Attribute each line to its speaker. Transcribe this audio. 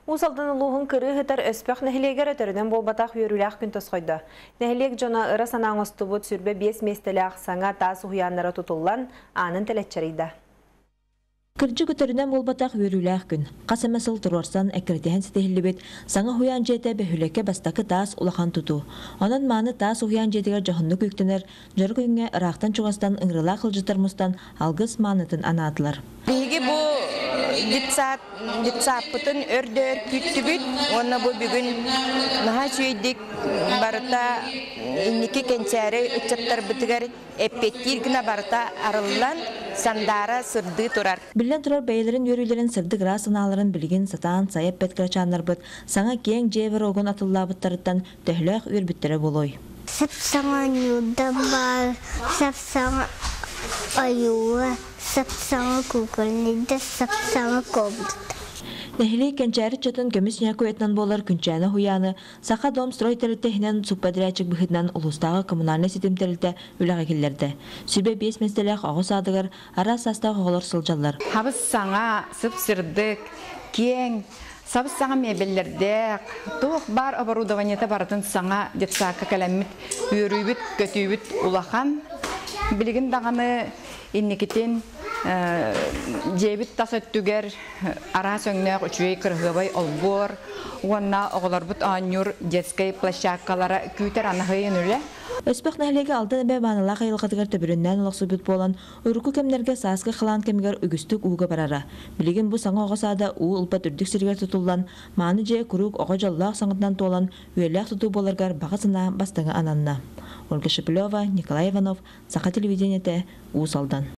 Speaker 1: Усалдан улуғын кыры хытар өспәқ нәхилегер өтірінен бол батақ үйіріләқ күн тосқойды. Нәхилег жона ыры санаңыз тұбыт сүрбе 5 местеләқ саңа тас ұхиянлары тұтылан анын тәлетчарыйды.
Speaker 2: Кырджы көтөрүнөн болбатак үйрүлээх күн. Касамасыл турорсан эккретиһен ситехилибит саңа хуян жете бөһүлекке бастакы таас улахан туту. Онон мааны таас хуян жетигер жохонну күктенер, жорг үңге ырахтан чугастан ыңрыла кылжытармустан алгыс маанытын анаатылар.
Speaker 3: Биги бу дитсаппытын өрдөр күттүбүт, онна бу бүгүн наха чүйдик барыта инники кенчәре үчөптөр битигер эппеттир гына барыта арыллан сандара сырды турар.
Speaker 2: Билен турар бәйлерин өрүлерин сырды грасыналарын билген сатаан сайып петкрачаннарбыт саңа кең жебер огон атыллабыттарыттан төһлөөх үрбүттөрө болой.
Speaker 4: Сапсаңа нюдам бар, сапсаңа аюа, сапсаңа куколнида, сапсаңа ковдут.
Speaker 2: Нәхилей кенчәри чатын көміс някуетнан болар күнчәні хуяны, сақа дом строй тәрілтехінен субпадрячик бұхыднан ұлыстағы коммунальный сетім тәрілті үліға келерді. Сүрбе 5 мәстелек ағыз адығыр, ара састағы ғолар сылжалар.
Speaker 5: Хабыз саңа, сып-сырдық, кең, сабыз саңа мебеллердек, тоқ бар оборудованиеті баратын саңа детсаққа кәләммет үйрүйбіт, көтүйбіт улахан. Білігін дағаны иннекетен жебит тасыттүгер ара сөңнөк үчүй кыргыбай олбор уонна оголорбут анюр детской площадкалара күтер анахыйын үле.
Speaker 2: Өспәқ нәхилеге алтын әбә банала қайылғатығар төбіріннән олақсубыт болан, ұйрықы кемнерге сасқы қылан кемгер үгістік уғы барара. Білеген бұл саңа оғасада у ұлпат үрдік сіргер тұтылан, маны же күрік оға жаллақ саңытнан толан, үйеләқ тұту боларғар бағасына бастыңы ананна. Ольга Шепелева, Николай Иванов, Сақа телевидениеті, Усалдан.